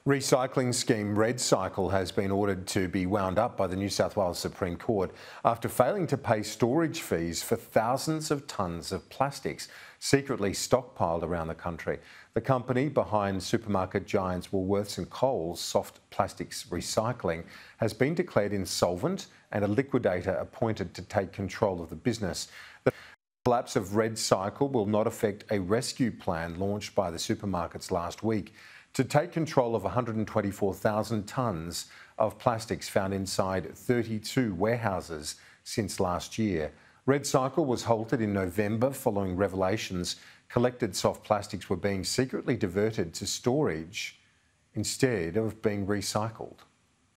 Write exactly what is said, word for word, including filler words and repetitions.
Recycling scheme REDcycle has been ordered to be wound up by the New South Wales Supreme Court after failing to pay storage fees for thousands of tonnes of plastics secretly stockpiled around the country. The company behind supermarket giants Woolworths and Coles, Soft Plastics Recycling, has been declared insolvent and a liquidator appointed to take control of the business. The collapse of REDcycle will not affect a rescue plan launched by the supermarkets last week to take control of one hundred twenty-four thousand tonnes of plastics found inside thirty-two warehouses since last year. REDcycle was halted in November following revelations collected soft plastics were being secretly diverted to storage instead of being recycled.